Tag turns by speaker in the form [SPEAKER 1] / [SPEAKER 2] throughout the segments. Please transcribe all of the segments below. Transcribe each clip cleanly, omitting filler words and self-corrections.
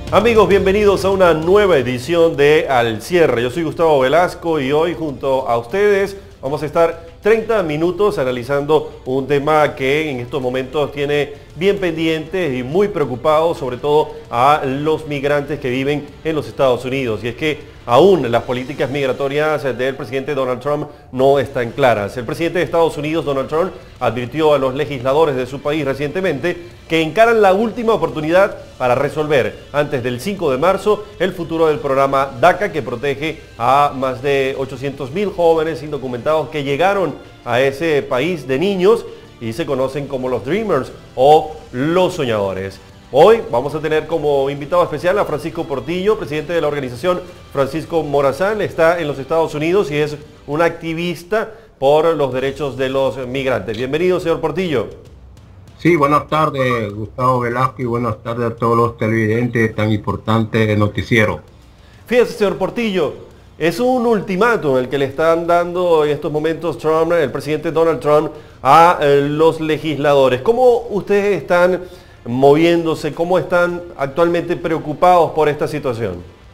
[SPEAKER 1] Amigos, bienvenidos a una nueva edición de Al Cierre. Yo soy Gustavo Velasco y hoy junto a ustedes vamos a estar 30 minutos analizando un tema que en estos momentos tiene bien pendientes y muy preocupados, sobre todo a los migrantes que viven en los Estados Unidos. Y es que aún las políticas migratorias del presidente Donald Trump no están claras. El presidente de Estados Unidos, Donald Trump, advirtió a los legisladores de su país recientemente que encaran la última oportunidad para resolver antes del 5 de marzo el futuro del programa DACA, que protege a más de 800,000 jóvenes indocumentados que llegaron a ese país de niños y se conocen como los Dreamers o los soñadores. Hoy vamos a tener como invitado especial a Francisco Portillo, presidente de la organización Francisco Morazán. Está en los Estados Unidos y es un activista por los derechos de los migrantes. Bienvenido, señor Portillo.
[SPEAKER 2] Sí, buenas tardes, Gustavo Velasco, y buenas tardes a todos los televidentes de tan importante noticiero.
[SPEAKER 1] Fíjese, señor Portillo, es un ultimátum el que le están dando en estos momentos Trump, el presidente Donald Trump, a los legisladores. ¿Cómo ustedes están moviéndose? ¿Cómo están actualmente preocupados por esta situación?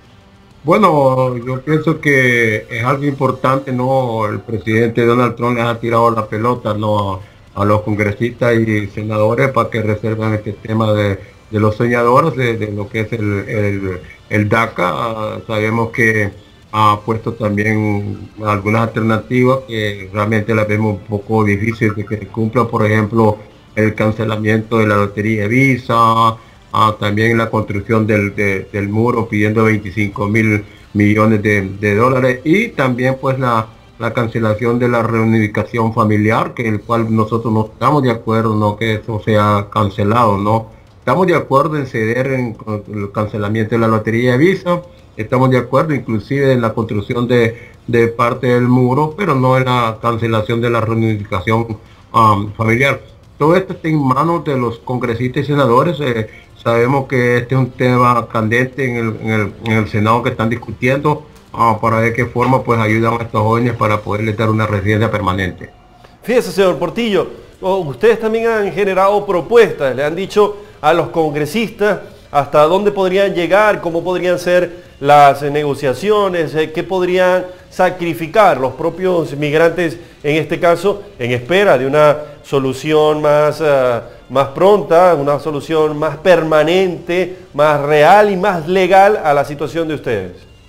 [SPEAKER 2] Bueno, yo pienso que es algo importante, ¿no? El presidente Donald Trump les ha tirado la pelota, ¿no?, a los congresistas y senadores para que reserven este tema de los soñadores, de lo que es el DACA. Sabemos que ha puesto también algunas alternativas que realmente las vemos un poco difíciles de que se cumplan, por ejemplo, el cancelamiento de la lotería de Visa, también la construcción del muro pidiendo 25,000 millones de dólares, y también pues la cancelación de la reunificación familiar, que el cual nosotros no estamos de acuerdo, no que eso sea cancelado, no estamos de acuerdo en ceder en el cancelamiento de la lotería de Visa, estamos de acuerdo inclusive en la construcción de parte del muro, pero no en la cancelación de la reunificación familiar. Todo esto está en manos de los congresistas y senadores. Sabemos que este es un tema candente en el Senado, que están discutiendo para ver qué forma pues ayudan a estos jóvenes para poderles dar una residencia permanente.
[SPEAKER 1] Fíjese, señor Portillo, ustedes también han generado propuestas, le han dicho a los congresistas hasta dónde podrían llegar, cómo podrían ser las negociaciones, qué podrían sacrificar los propios migrantes, en este caso, en espera de una solución más pronta, una solución más permanente, más real y más legal a la situación de ustedes.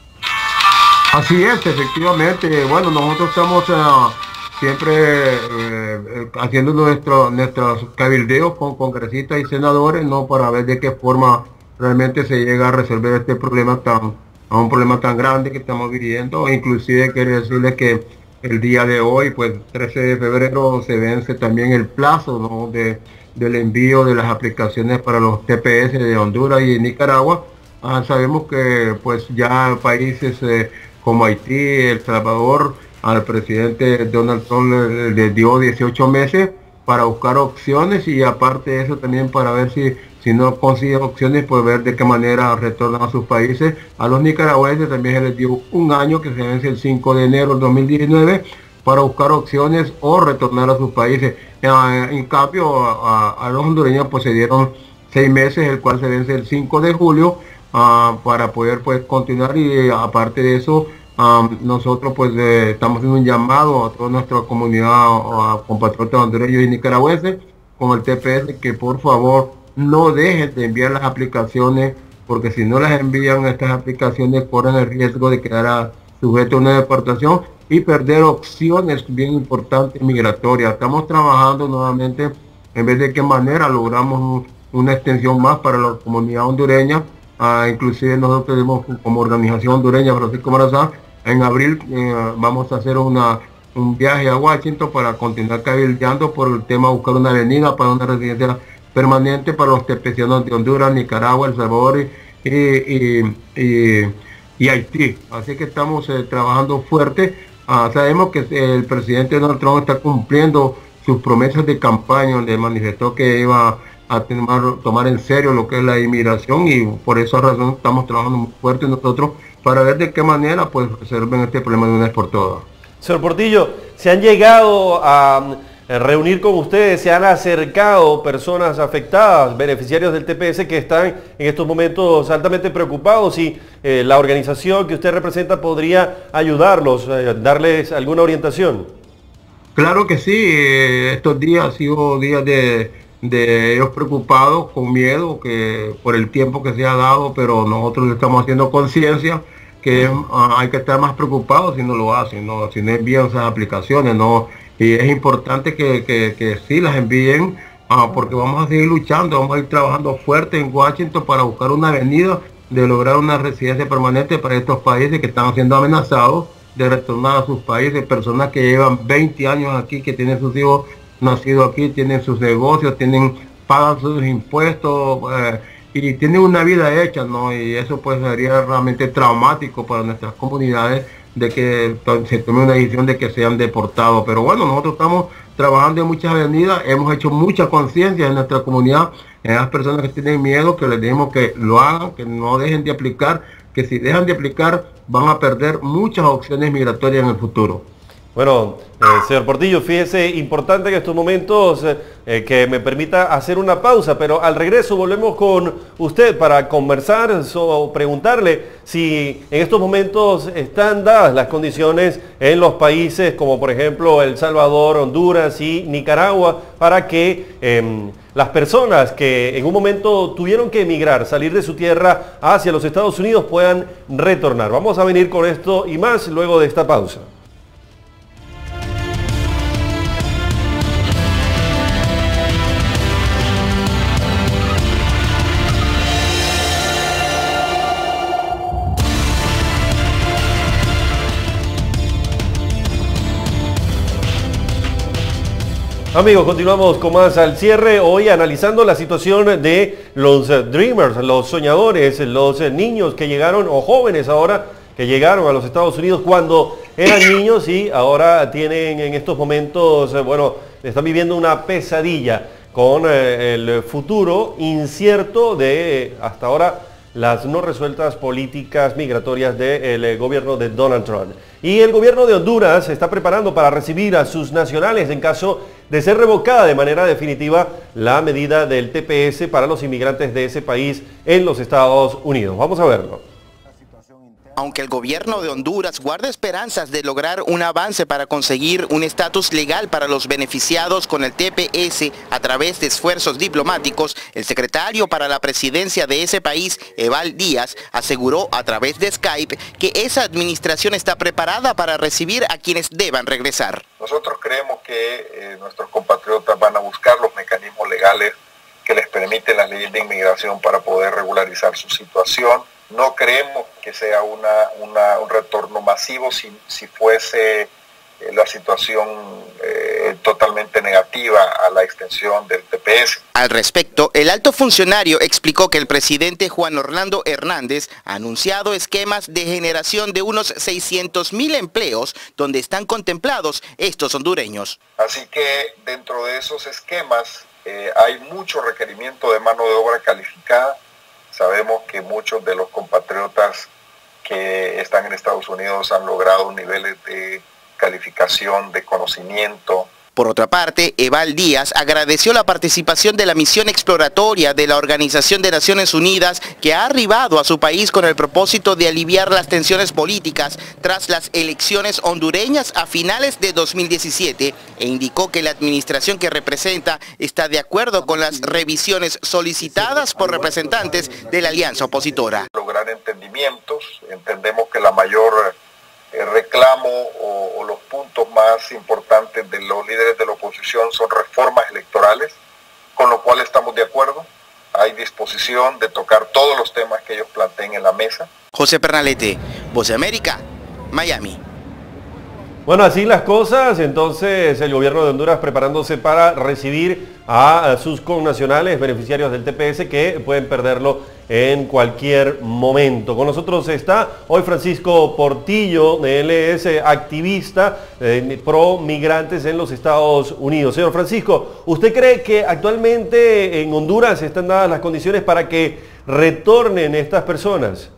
[SPEAKER 2] Así es, efectivamente. Bueno, nosotros estamos siempre haciendo nuestros cabildeos con congresistas y senadores, ¿no?, para ver de qué forma realmente se llega a resolver este problema un problema tan grande que estamos viviendo. Inclusive quiero decirles que el día de hoy, pues 13 de febrero, se vence también el plazo, ¿no?, del envío de las aplicaciones para los TPS de Honduras y Nicaragua. Sabemos que pues ya países como Haití, El Salvador, al presidente Donald Trump le dio 18 meses para buscar opciones, y aparte de eso también para ver si no consiguen opciones, pues ver de qué manera retornan a sus países. A los nicaragüenses también se les dio un año, que se vence el 5 de enero del 2019, para buscar opciones o retornar a sus países. En cambio, a los hondureños pues se dieron 6 meses, el cual se vence el 5 de julio, para poder pues continuar. Y aparte de eso, nosotros pues estamos haciendo un llamado a toda nuestra comunidad, a compatriotas hondureños y nicaragüenses con el TPS, que por favor no dejen de enviar las aplicaciones, porque si no las envían, estas aplicaciones corren el riesgo de quedar sujetos a una deportación y perder opciones bien importantes migratorias. Estamos trabajando nuevamente en ver de qué manera logramos una extensión más para la comunidad hondureña. Inclusive nosotros tenemos como organización hondureña Francisco Morazán, en abril vamos a hacer un viaje a Washington para continuar cabildeando por el tema de buscar una avenida para una residencia permanente para los TPCanos de Honduras, Nicaragua, El Salvador y Haití. Así que estamos trabajando fuerte. Sabemos que el presidente Donald Trump está cumpliendo sus promesas de campaña, donde manifestó que iba a tomar en serio lo que es la inmigración, y por esa razón estamos trabajando muy fuerte nosotros para ver de qué manera pues resuelven este problema de una vez por todas.
[SPEAKER 1] Señor Portillo, ¿se han llegado a reunir con ustedes. Se han acercado personas afectadas, beneficiarios del TPS que están en estos momentos altamente preocupados y la organización que usted representa podría ayudarlos, darles alguna orientación.
[SPEAKER 2] Claro que sí, estos días han sido días de ellos preocupados, con miedo, que por el tiempo que se ha dado, pero nosotros estamos haciendo conciencia que hay que estar más preocupados si no lo hacen, ¿no? Si no envían esas aplicaciones, ¿no? Y es importante que sí las envíen, porque vamos a seguir luchando, vamos a ir trabajando fuerte en Washington para buscar una avenida de lograr una residencia permanente para estos países que están siendo amenazados de retornar a sus países, personas que llevan 20 años aquí, que tienen sus hijos nacidos aquí, tienen sus negocios, pagan sus impuestos y tienen una vida hecha, ¿no? Y eso pues sería realmente traumático para nuestras comunidades de que se tome una decisión de que sean deportados. Pero bueno, nosotros estamos trabajando en muchas avenidas, hemos hecho mucha conciencia en nuestra comunidad, en las personas que tienen miedo, que les dijimos que lo hagan, que no dejen de aplicar, que si dejan de aplicar van a perder muchas opciones migratorias en el futuro.
[SPEAKER 1] Bueno, señor Portillo, fíjese, importante en estos momentos que me permita hacer una pausa, pero al regreso volvemos con usted para conversar o preguntarle si en estos momentos están dadas las condiciones en los países como por ejemplo El Salvador, Honduras y Nicaragua para que las personas que en un momento tuvieron que emigrar, salir de su tierra hacia los Estados Unidos puedan retornar. Vamos a venir con esto y más luego de esta pausa. Amigos, continuamos con más al cierre, hoy analizando la situación de los Dreamers, los soñadores, los niños que llegaron, o jóvenes ahora, que llegaron a los Estados Unidos cuando eran niños y ahora tienen en estos momentos, bueno, están viviendo una pesadilla con el futuro incierto de hasta ahora las no resueltas políticas migratorias del gobierno de Donald Trump. Y el gobierno de Honduras se está preparando para recibir a sus nacionales en caso de ser revocada de manera definitiva la medida del TPS para los inmigrantes de ese país en los Estados Unidos. Vamos a verlo.
[SPEAKER 3] Aunque el gobierno de Honduras guarda esperanzas de lograr un avance para conseguir un estatus legal para los beneficiados con el TPS a través de esfuerzos diplomáticos, el secretario para la presidencia de ese país, Eval Díaz, aseguró a través de Skype que esa administración está preparada para recibir a quienes deban regresar.
[SPEAKER 4] Nosotros creemos que nuestros compatriotas van a buscar los mecanismos legales que les permiten las leyes de inmigración para poder regularizar su situación. No creemos que sea un retorno masivo si fuese la situación totalmente negativa a la extensión del TPS.
[SPEAKER 3] Al respecto, el alto funcionario explicó que el presidente Juan Orlando Hernández ha anunciado esquemas de generación de unos 600,000 empleos donde están contemplados estos hondureños.
[SPEAKER 4] Así que dentro de esos esquemas hay mucho requerimiento de mano de obra calificada. Sabemos que muchos de los compatriotas que están en Estados Unidos han logrado niveles de calificación, de conocimiento.
[SPEAKER 3] Por otra parte, Eval Díaz agradeció la participación de la misión exploratoria de la Organización de Naciones Unidas que ha arribado a su país con el propósito de aliviar las tensiones políticas tras las elecciones hondureñas a finales de 2017 e indicó que la administración que representa está de acuerdo con las revisiones solicitadas por representantes de la alianza opositora.
[SPEAKER 4] Lograr entendimientos, entendemos que la mayor reclamo o los puntos más importantes de los líderes de la oposición son reformas electorales, con lo cual estamos de acuerdo. Hay disposición de tocar todos los temas que ellos planteen en la mesa.
[SPEAKER 3] José Pernalete, Voz de América, Miami.
[SPEAKER 1] Bueno, así las cosas, entonces el gobierno de Honduras preparándose para recibir a sus connacionales beneficiarios del TPS que pueden perderlo en cualquier momento. Con nosotros está hoy Francisco Portillo, él es activista pro migrantes en los Estados Unidos. Señor Francisco, ¿usted cree que actualmente en Honduras están dadas las condiciones para que retornen estas personas?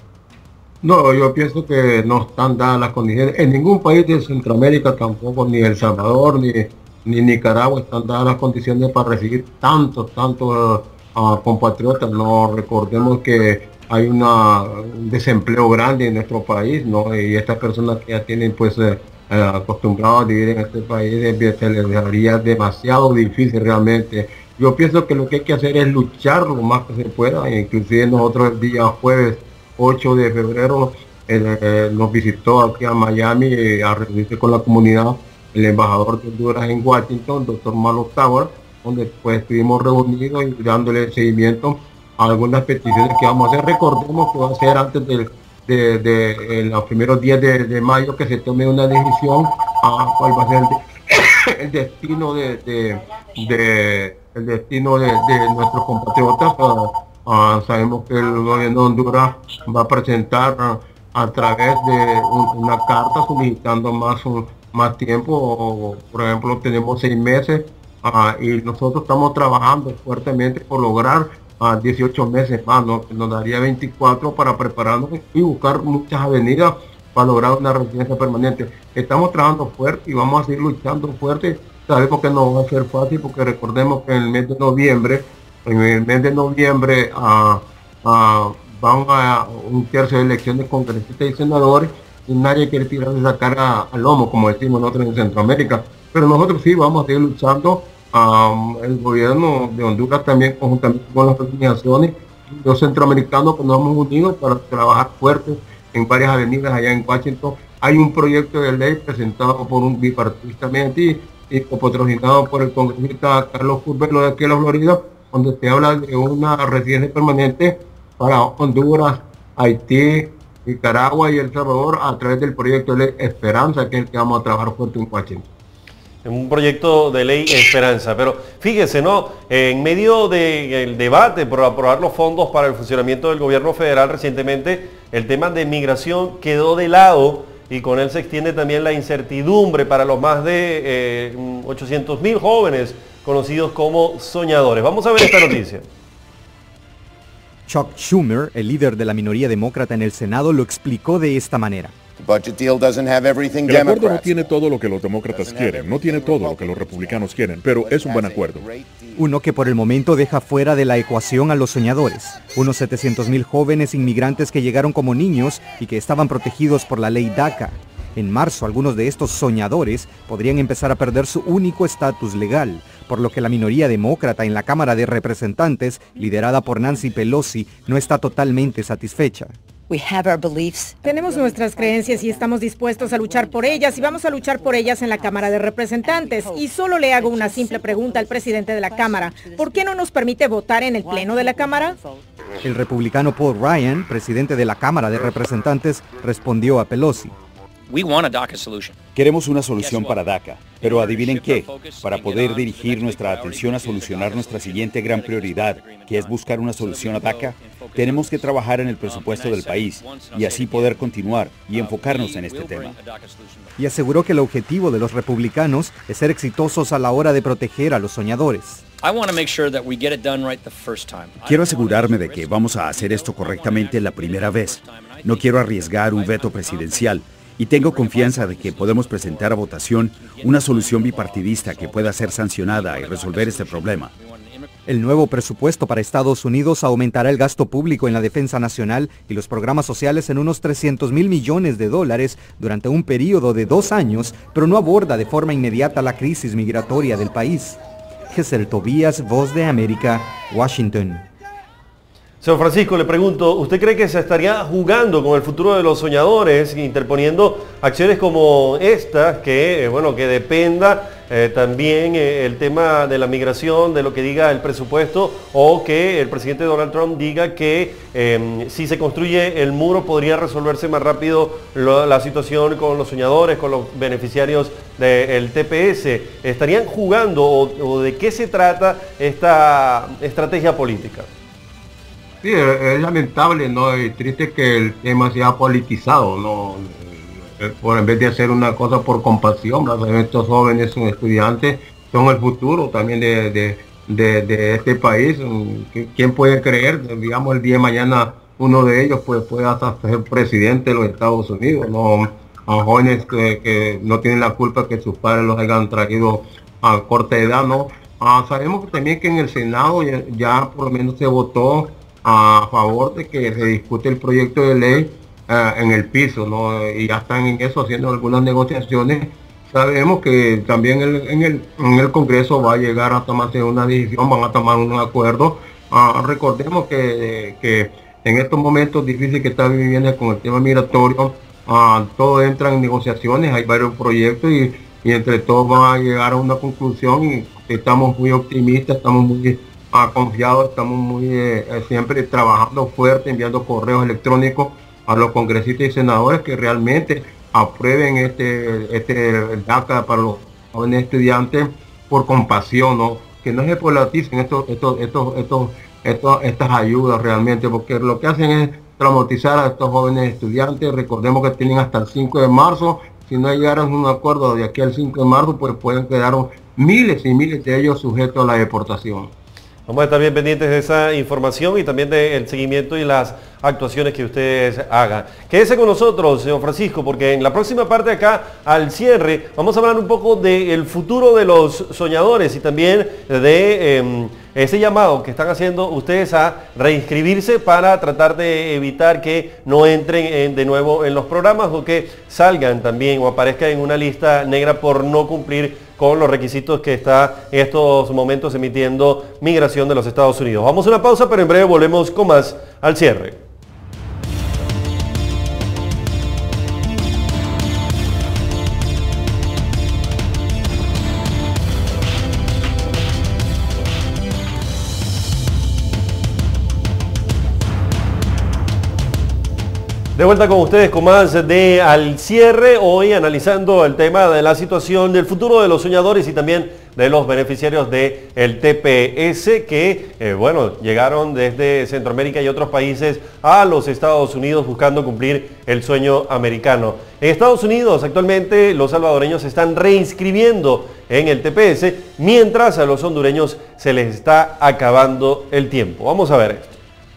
[SPEAKER 2] No, yo pienso que no están dadas las condiciones en ningún país de Centroamérica, tampoco ni El Salvador, ni ni Nicaragua están dadas las condiciones para recibir tantos compatriotas. No recordemos que hay un desempleo grande en nuestro país, ¿no? Y estas personas que ya tienen pues acostumbrados a vivir en este país, se les haría demasiado difícil realmente. Yo pienso que lo que hay que hacer es luchar lo más que se pueda. Inclusive nosotros el día jueves 8 de febrero nos visitó aquí a Miami a reunirse con la comunidad el embajador de Honduras en Washington, doctor Malo Tower, donde pues estuvimos reunidos y dándole seguimiento a algunas peticiones que vamos a hacer. Recordemos que va a ser antes de los primeros días de mayo que se tome una decisión a cuál va a ser el destino de nuestros compatriotas. Sabemos que el gobierno de Honduras va a presentar a través de una carta solicitando más tiempo. Por ejemplo, tenemos 6 meses y nosotros estamos trabajando fuertemente por lograr 18 meses más, ¿no? Nos daría 24 para prepararnos y buscar muchas avenidas para lograr una residencia permanente. Estamos trabajando fuerte y vamos a seguir luchando fuerte. Sabemos que no va a ser fácil porque recordemos que en el mes de noviembre van a un tercio de elecciones de congresistas y senadores y nadie quiere tirar de sacar al lomo, como decimos nosotros en Centroamérica. Pero nosotros sí vamos a seguir luchando. El gobierno de Honduras también, conjuntamente con las organizaciones, los centroamericanos que nos hemos unido para trabajar fuerte en varias avenidas allá en Washington. Hay un proyecto de ley presentado por un bipartidistamente y patrocinado por el congresista Carlos Curbelo de aquí de la Florida, donde se habla de una residencia permanente para Honduras, Haití, Nicaragua y El Salvador a través del proyecto de ley Esperanza, que es el que vamos a trabajar fuerte en Washington.
[SPEAKER 1] Un proyecto de ley Esperanza, pero fíjese, ¿no? En medio del debate por aprobar los fondos para el funcionamiento del gobierno federal recientemente, el tema de migración quedó de lado y con él se extiende también la incertidumbre para los más de 800.000 jóvenes conocidos como soñadores. Vamos a ver esta noticia.
[SPEAKER 5] Chuck Schumer, el líder de la minoría demócrata en el Senado, lo explicó de esta manera.
[SPEAKER 6] El acuerdo no tiene todo lo que los demócratas quieren, no tiene todo lo que los republicanos quieren, pero es un buen acuerdo.
[SPEAKER 5] Uno que por el momento deja fuera de la ecuación a los soñadores, unos 700.000 jóvenes inmigrantes que llegaron como niños y que estaban protegidos por la ley DACA. En marzo, algunos de estos soñadores podrían empezar a perder su único estatus legal, por lo que la minoría demócrata en la Cámara de Representantes, liderada por Nancy Pelosi, no está totalmente satisfecha.
[SPEAKER 7] Tenemos nuestras creencias y estamos dispuestos a luchar por ellas y vamos a luchar por ellas en la Cámara de Representantes. Y solo le hago una simple pregunta al presidente de la Cámara. ¿Por qué no nos permite votar en el Pleno de la Cámara?
[SPEAKER 5] El republicano Paul Ryan, presidente de la Cámara de Representantes, respondió a Pelosi.
[SPEAKER 8] Queremos una solución para DACA, pero adivinen qué, para poder dirigir nuestra atención a solucionar nuestra siguiente gran prioridad, que es buscar una solución a DACA, tenemos que trabajar en el presupuesto del país y así poder continuar y enfocarnos en este tema.
[SPEAKER 5] Y aseguró que el objetivo de los republicanos es ser exitosos a la hora de proteger a los soñadores.
[SPEAKER 8] Quiero asegurarme de que vamos a hacer esto correctamente la primera vez. No quiero arriesgar un veto presidencial. Y tengo confianza de que podemos presentar a votación una solución bipartidista que pueda ser sancionada y resolver este problema.
[SPEAKER 5] El nuevo presupuesto para Estados Unidos aumentará el gasto público en la defensa nacional y los programas sociales en unos $300.000 millones durante un periodo de 2 años, pero no aborda de forma inmediata la crisis migratoria del país. Gesel Tobías, Voz de América, Washington.
[SPEAKER 1] Señor Francisco, le pregunto, ¿usted cree que se estaría jugando con el futuro de los soñadores, interponiendo acciones como estas, que dependa también el tema de la migración, de lo que diga el presupuesto, o que el presidente Donald Trump diga que si se construye el muro podría resolverse más rápido la situación con los soñadores, con los beneficiarios del TPS? ¿Estarían jugando o de qué se trata esta estrategia política?
[SPEAKER 2] Sí, es lamentable, ¿no? Y triste que el tema sea politizado, ¿no? En vez de hacer una cosa por compasión, ¿verdad? Estos jóvenes son estudiantes, son el futuro también de este país. ¿Quién puede creer? Digamos, el día de mañana uno de ellos puede hasta ser presidente de los Estados Unidos, ¿no? A jóvenes que no tienen la culpa que sus padres los hayan traído a corta edad, ¿no? Sabemos que también que en el Senado ya por lo menos se votó a favor de que se discute el proyecto de ley en el piso, ¿no? Y ya están en eso haciendo algunas negociaciones. Sabemos que también en el Congreso va a llegar a tomarse una decisión, van a tomar un acuerdo. Recordemos que en estos momentos difíciles que está viviendo con el tema migratorio, todo entra en negociaciones, hay varios proyectos y entre todos van a llegar a una conclusión y estamos muy optimistas, estamos muy confiados, estamos muy siempre trabajando fuerte, enviando correos electrónicos a los congresistas y senadores que realmente aprueben este DACA para los jóvenes estudiantes por compasión, ¿no? Que no se polaticen estas ayudas realmente, porque lo que hacen es traumatizar a estos jóvenes estudiantes. Recordemos que tienen hasta el 5 de marzo, si no llegaran a un acuerdo de aquí al 5 de marzo, pues pueden quedar miles y miles de ellos sujetos a la deportación.
[SPEAKER 1] Vamos a estar bien pendientes de esa información y también del seguimiento y las actuaciones que ustedes hagan. Quédese con nosotros, señor Francisco, porque en la próxima parte acá, al cierre, vamos a hablar un poco del futuro de los soñadores y también de ese llamado que están haciendo ustedes a reinscribirse para tratar de evitar que no entren de nuevo en los programas o que salgan también o aparezcan en una lista negra por no cumplir con los requisitos que está en estos momentos emitiendo Migración de los Estados Unidos. Vamos a una pausa, pero en breve volvemos con más al cierre. De vuelta con ustedes con más de Al Cierre, hoy analizando el tema de la situación del futuro de los soñadores y también de los beneficiarios del TPS que, llegaron desde Centroamérica y otros países a los Estados Unidos buscando cumplir el sueño americano. En Estados Unidos actualmente los salvadoreños se están reinscribiendo en el TPS, mientras a los hondureños se les está acabando el tiempo. Vamos a ver esto.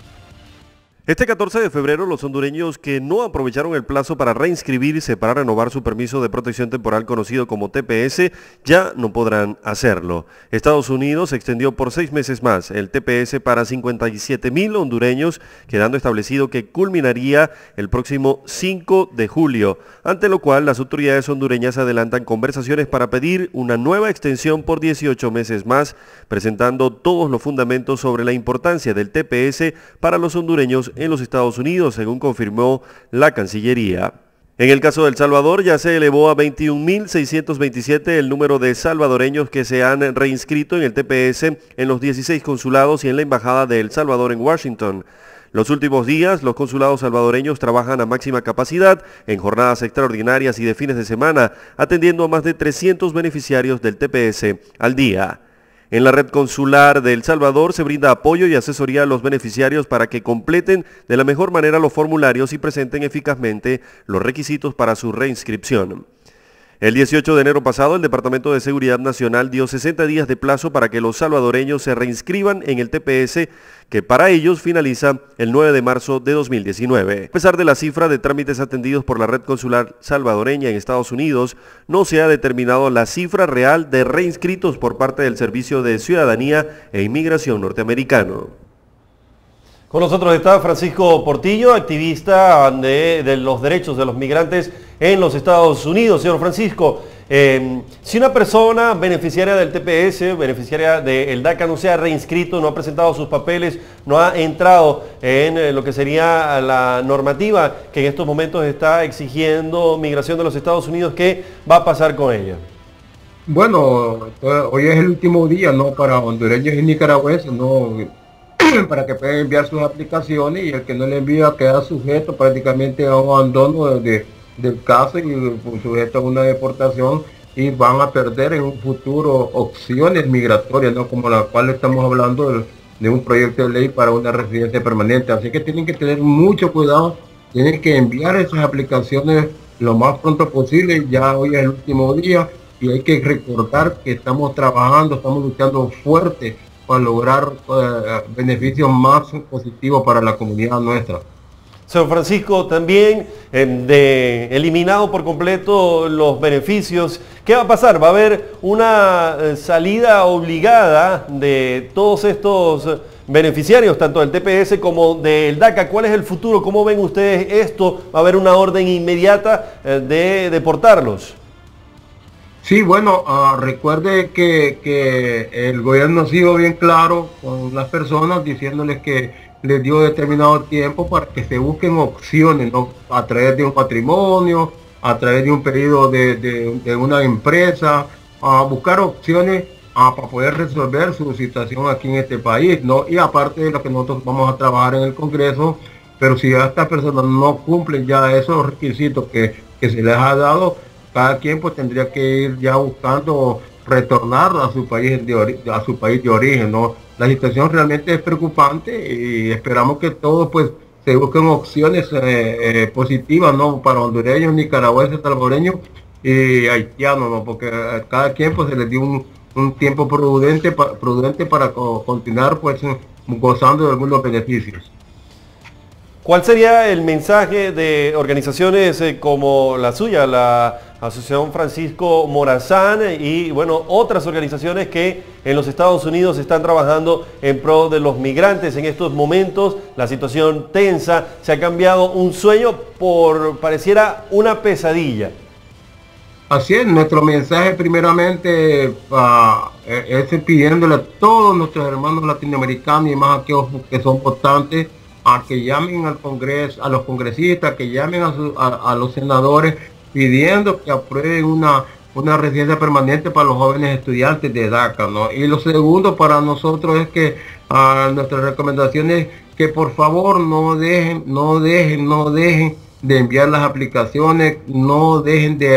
[SPEAKER 1] Este 14 de febrero, los hondureños que no aprovecharon el plazo para reinscribirse para renovar su permiso de protección temporal conocido como TPS, ya no podrán hacerlo. Estados Unidos extendió por 6 meses más el TPS para 57,000 hondureños, quedando establecido que culminaría el próximo 5 de julio, ante lo cual las autoridades hondureñas adelantan conversaciones para pedir una nueva extensión por 18 meses más, presentando todos los fundamentos sobre la importancia del TPS para los hondureños en los Estados Unidos, según confirmó la Cancillería. En el caso de El Salvador ya se elevó a 21,627 el número de salvadoreños que se han reinscrito en el TPS en los 16 consulados y en la Embajada de El Salvador en Washington. Los últimos días, los consulados salvadoreños trabajan a máxima capacidad en jornadas extraordinarias y de fines de semana, atendiendo a más de 300 beneficiarios del TPS al día. En la red consular de El Salvador se brinda apoyo y asesoría a los beneficiarios para que completen de la mejor manera los formularios y presenten eficazmente los requisitos para su reinscripción. El 18 de enero pasado, el Departamento de Seguridad Nacional dio 60 días de plazo para que los salvadoreños se reinscriban en el TPS, que para ellos finaliza el 9 de marzo de 2019. A pesar de la cifra de trámites atendidos por la red consular salvadoreña en Estados Unidos, no se ha determinado la cifra real de reinscritos por parte del Servicio de Ciudadanía e Inmigración norteamericano. Con nosotros está Francisco Portillo, activista de los derechos de los migrantes en los Estados Unidos. Señor Francisco, si una persona beneficiaria del TPS, beneficiaria del DACA, no se ha reinscrito, no ha presentado sus papeles, no ha entrado en lo que sería la normativa que en estos momentos está exigiendo Migración de los Estados Unidos, ¿qué va a pasar con ella?
[SPEAKER 2] Bueno, hoy es el último día, ¿no?, para hondureños y nicaragüenses, ¿no?, para que puedan enviar sus aplicaciones, y el que no le envía queda sujeto prácticamente a un abandono del caso y sujeto a una deportación, y van a perder en un futuro opciones migratorias, ¿no?, como la cual estamos hablando de un proyecto de ley para una residencia permanente. Así que tienen que tener mucho cuidado, tienen que enviar esas aplicaciones lo más pronto posible. Ya hoy es el último día y hay que recordar que estamos trabajando, estamos luchando fuerte para lograr beneficios más positivos para la comunidad nuestra.
[SPEAKER 1] Señor Francisco, también eliminado por completo los beneficios. ¿Qué va a pasar? ¿Va a haber una salida obligada de todos estos beneficiarios, tanto del TPS como del DACA? ¿Cuál es el futuro? ¿Cómo ven ustedes esto? ¿Va a haber una orden inmediata de deportarlos?
[SPEAKER 2] Sí, bueno, recuerde que el gobierno ha sido bien claro con las personas diciéndoles que les dio determinado tiempo para que se busquen opciones, ¿no? A través de un patrimonio, a través de un pedido de una empresa, a buscar opciones para poder resolver su situación aquí en este país, ¿no? Y aparte de lo que nosotros vamos a trabajar en el Congreso, pero si a estas personas no cumplen ya esos requisitos que se les ha dado, cada quien pues tendría que ir ya buscando retornar a su país de origen, ¿no? La situación realmente es preocupante y esperamos que todos pues se busquen opciones positivas, ¿no? Para hondureños, nicaragüenses, salvadoreños y haitianos, ¿no? Porque a cada quien pues se les dio un tiempo prudente para continuar pues gozando de algunos beneficios.
[SPEAKER 1] ¿Cuál sería el mensaje de organizaciones como la suya, la Asociación Francisco Morazán y bueno, otras organizaciones que en los Estados Unidos están trabajando en pro de los migrantes en estos momentos? La situación tensa, se ha cambiado un sueño por pareciera una pesadilla.
[SPEAKER 2] Así es, nuestro mensaje primeramente es pidiéndole a todos nuestros hermanos latinoamericanos y más aquellos que son votantes a que llamen al Congreso, a los congresistas, que llamen a los senadores pidiendo que aprueben una residencia permanente para los jóvenes estudiantes de DACA, ¿no? Y lo segundo para nosotros es que nuestra recomendación es que por favor no dejen de enviar las aplicaciones, no dejen de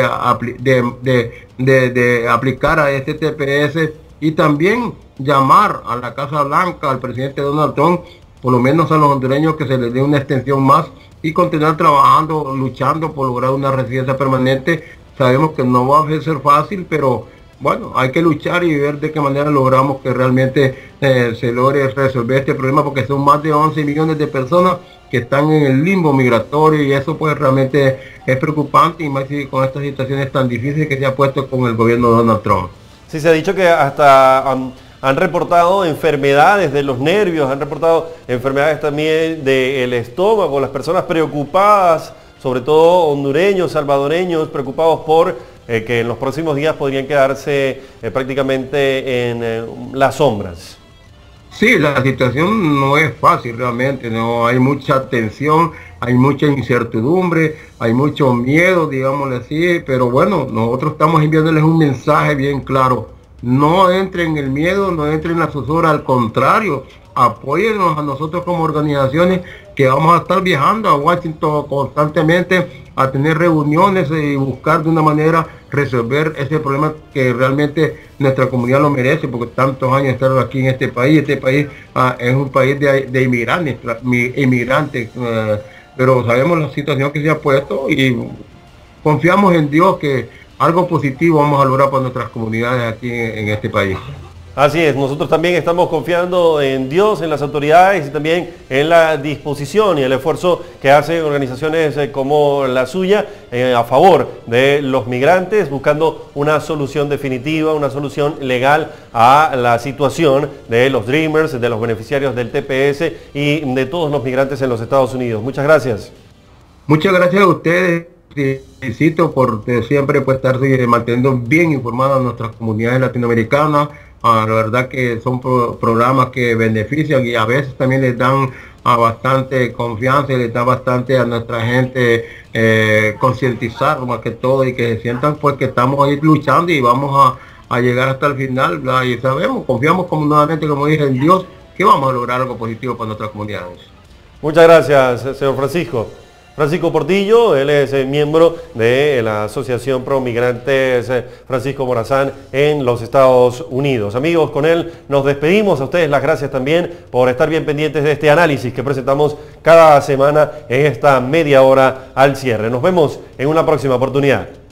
[SPEAKER 2] aplicar a este TPS y también llamar a la Casa Blanca, al presidente Donald Trump, por lo menos a los hondureños, que se les dé una extensión más y continuar trabajando, luchando por lograr una residencia permanente. Sabemos que no va a ser fácil, pero bueno, hay que luchar y ver de qué manera logramos que realmente se logre resolver este problema, porque son más de 11 millones de personas que están en el limbo migratorio y eso pues realmente es preocupante y más con estas situaciones tan difíciles que se ha puesto con el gobierno de Donald Trump.
[SPEAKER 1] Sí, se ha dicho que hasta han reportado enfermedades de los nervios, han reportado enfermedades también del estómago, las personas preocupadas, sobre todo hondureños, salvadoreños, preocupados por que en los próximos días podrían quedarse prácticamente en las sombras.
[SPEAKER 2] Sí, la situación no es fácil realmente, no hay mucha tensión, hay mucha incertidumbre, hay mucho miedo, digámosle así, pero bueno, nosotros estamos enviándoles un mensaje bien claro. No entren en el miedo, no entren en la zozobra, al contrario, apóyennos a nosotros como organizaciones que vamos a estar viajando a Washington constantemente a tener reuniones y buscar de una manera resolver ese problema que realmente nuestra comunidad lo merece, porque tantos años estar aquí en este país es un país de inmigrantes, pero sabemos la situación que se ha puesto y confiamos en Dios que algo positivo vamos a lograr para nuestras comunidades aquí en este país.
[SPEAKER 1] Así es, nosotros también estamos confiando en Dios, en las autoridades y también en la disposición y el esfuerzo que hacen organizaciones como la suya a favor de los migrantes, buscando una solución definitiva, una solución legal a la situación de los Dreamers, de los beneficiarios del TPS y de todos los migrantes en los Estados Unidos. Muchas gracias.
[SPEAKER 2] Muchas gracias a ustedes. Felicito por siempre estar manteniendo bien informadas a nuestras comunidades latinoamericanas. La verdad que son programas que benefician y a veces también les dan bastante confianza y les da bastante a nuestra gente concientizar más que todo y que se sientan pues que estamos ahí luchando y vamos a llegar hasta el final, ¿verdad? Y confiamos como nuevamente, como dije, en Dios, que vamos a lograr algo positivo para nuestras comunidades.
[SPEAKER 1] Muchas gracias, señor Francisco. Francisco Portillo, él es miembro de la Asociación Pro Migrantes Francisco Morazán en los Estados Unidos. Amigos, con él nos despedimos. A ustedes las gracias también por estar bien pendientes de este análisis que presentamos cada semana en esta media hora al cierre. Nos vemos en una próxima oportunidad.